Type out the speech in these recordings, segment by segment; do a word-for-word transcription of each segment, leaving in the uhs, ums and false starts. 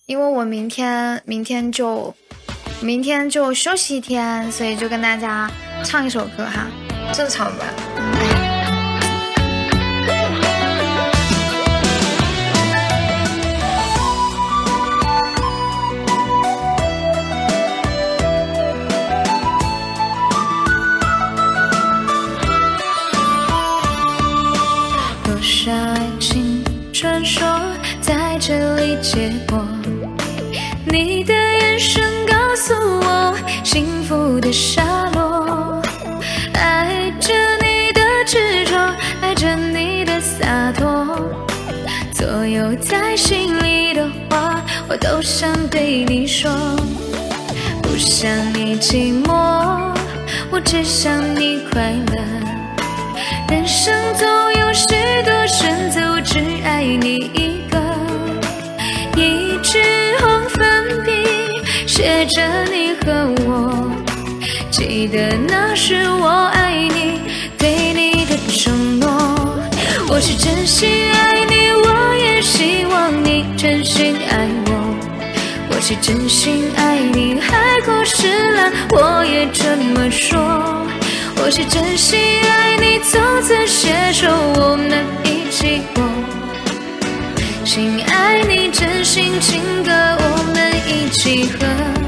因为我明天明天就明天就休息一天，所以就跟大家唱一首歌哈，正常吧。多少爱情传说在这里结果，你的眼神告诉我幸福的下落，爱着你的执着，爱着你的洒脱，所有在心里的话我都想对你说，不想你寂寞，我只想你快乐，人生总有许多选择，我只爱你一个，一支红粉笔写着你和我，记得那是我爱你对你的承诺，我是真心爱你，我也希望你真心爱我，我是真心爱你，海枯石烂我也这么说，我是真心爱你，从此携手我们一起过，心爱你，真心情歌我们一起喝。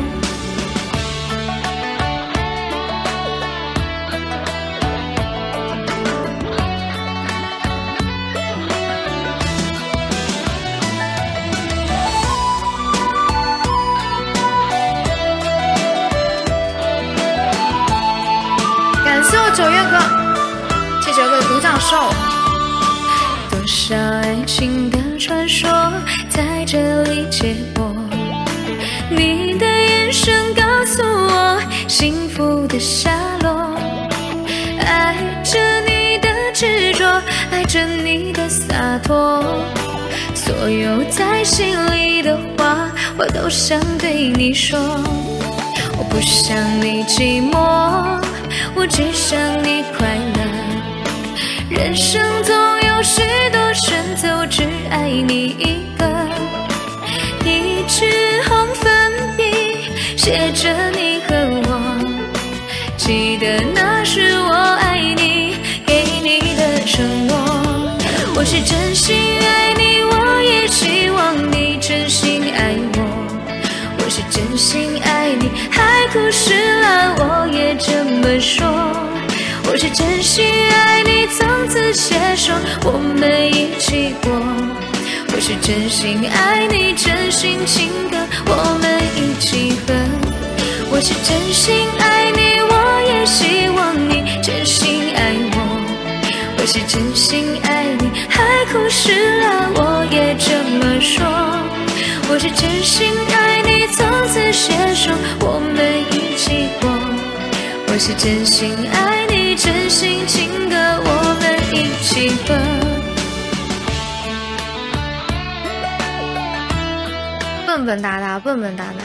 感谢我九月哥，谢谢我的独角兽。多少爱情的传说在这里结果，你的眼神告诉我幸福的下落，爱着你的执着，爱着你的洒脱，所有在心里的话我都想对你说，我不想你寂寞，我只想你快乐，人生总有许多选择，我只爱你一个，一支红粉笔写着你和我，记得那是我爱你给你的承诺，我是真心爱你，我也希望你真心爱我，我是真心爱你，海枯石烂我也这么说，我是真心爱你，从此携手我们一起过，我是真心爱你，真心情歌我们一起喝，我是真心爱你，我也希望你真心爱我，我是真心爱你，海枯石烂我也这么说，我是真心爱你，从此携手我们一起过，我是真心爱你，真心情歌我们一起喝。笨笨哒哒，笨笨哒哒。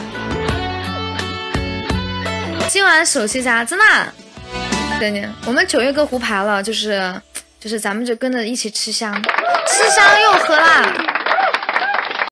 今晚手气家真的，对呢，我们九月哥胡牌了，就是就是咱们就跟着一起吃香，吃香又喝辣。